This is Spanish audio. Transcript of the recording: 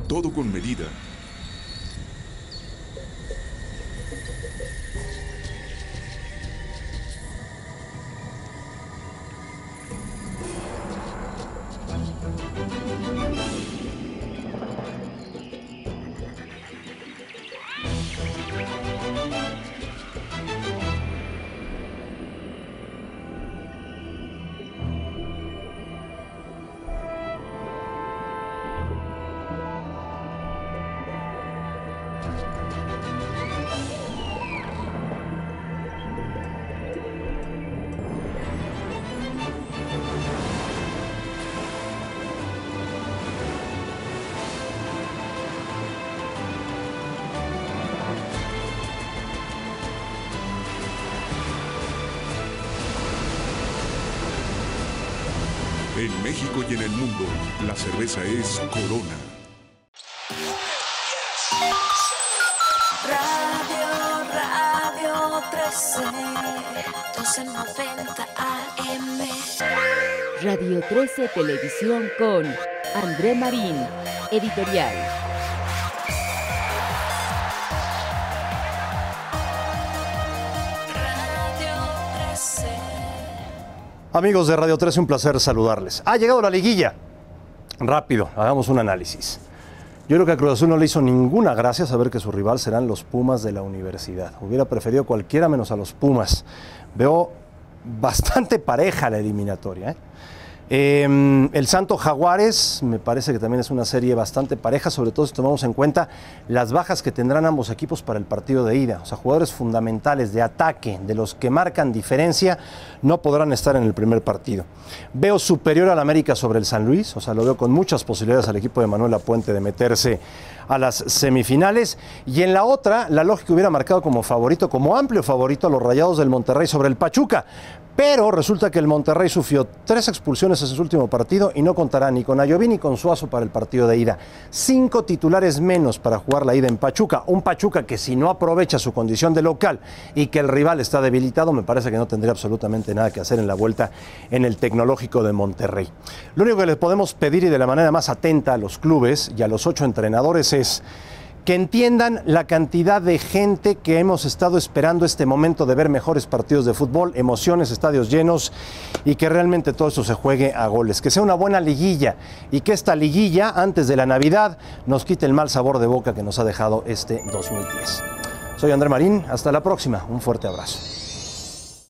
todo con medida. En México y en el mundo, la cerveza es Corona. Radio 13, 1290 AM. Radio 13 Televisión con André Marín, editorial. Amigos de Radio 13, un placer saludarles. Ha llegado la liguilla. Rápido, hagamos un análisis. Yo creo que a Cruz Azul no le hizo ninguna gracia saber que su rival serán los Pumas de la Universidad. Hubiera preferido cualquiera menos a los Pumas. Veo bastante pareja la eliminatoria, ¿eh? El Santos Jaguares me parece que también es una serie bastante pareja, sobre todo si tomamos en cuenta las bajas que tendrán ambos equipos para el partido de ida. O sea, jugadores fundamentales de ataque, de los que marcan diferencia, no podrán estar en el primer partido. Veo superior al América sobre el San Luis, o sea, lo veo con muchas posibilidades al equipo de Manuel Lapuente de meterse a las semifinales. Y en la otra, la lógica hubiera marcado como favorito, como amplio favorito a los Rayados del Monterrey sobre el Pachuca. Pero resulta que el Monterrey sufrió 3 expulsiones en su último partido y no contará ni con Ayoví ni con Suazo para el partido de ida. 5 titulares menos para jugar la ida en Pachuca. Un Pachuca que si no aprovecha su condición de local y que el rival está debilitado, me parece que no tendría absolutamente nada que hacer en la vuelta en el Tecnológico de Monterrey. Lo único que les podemos pedir, y de la manera más atenta a los clubes y a los 8 entrenadores, es que entiendan la cantidad de gente que hemos estado esperando este momento de ver mejores partidos de fútbol, emociones, estadios llenos, y que realmente todo esto se juegue a goles. Que sea una buena liguilla y que esta liguilla, antes de la Navidad, nos quite el mal sabor de boca que nos ha dejado este 2010. Soy André Marín, hasta la próxima, un fuerte abrazo.